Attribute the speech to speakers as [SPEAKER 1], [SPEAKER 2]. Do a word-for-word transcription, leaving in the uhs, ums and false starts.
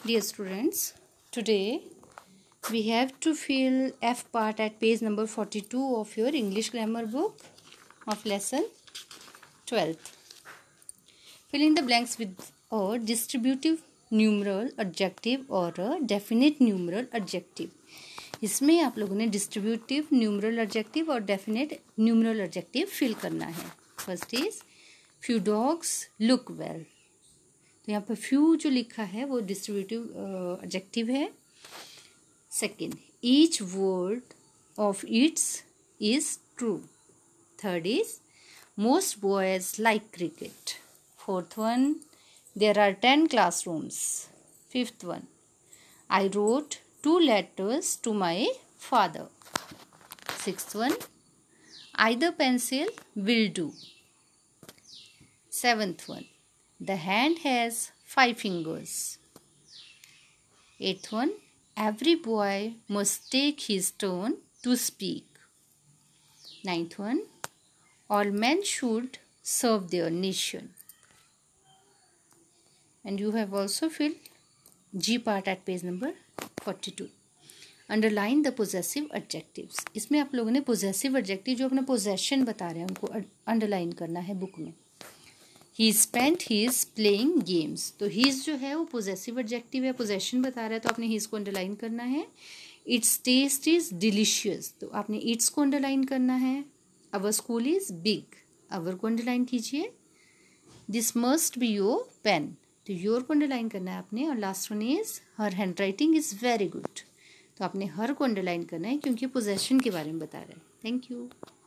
[SPEAKER 1] Dear students, today we have to fill F part at page number forty-two of your English grammar book of lesson twelve. Fill in the blanks with a distributive numeral adjective or a definite numeral adjective. इसमें आप लोगों ने distributive numeral adjective और definite numeral adjective fill करना है. First is few dogs look well. तो यहाँ पर फ्यू जो लिखा है वो डिस्ट्रीब्यूटिव एडजेक्टिव है. Second, each word of its is true. Third is most boys like cricket. Fourth one, there are ten classrooms. Fifth one, I wrote two letters to my father. Sixth one, either pencil will do. Seventh one, the hand has five fingers. Eighth one, every boy must take his turn to speak. Ninth one, all men should serve their nation. And you have also filled G part at page number forty-two. Underline the possessive adjectives. इसमें आप लोगों ने possessive adjective जो अपना possession बता रहे हैं उनको अंडरलाइन करना है बुक में. He spent his playing games. तो हीज जो है वो पोजेसिव एडजेक्टिव है, पोजेशन बता रहा है, तो आपने हीज को अंडरलाइन करना है. Its taste is delicious. तो आपने इट्स को अंडरलाइन करना है. Our school is big. Our को अंडरलाइन कीजिए. This must be your pen. तो योर को अंडरलाइन करना है आपने. और last one is her hand writing is very good. तो आपने हर को अंडरलाइन करना है क्योंकि पोजेशन के बारे में बता रहे हैं. Thank you.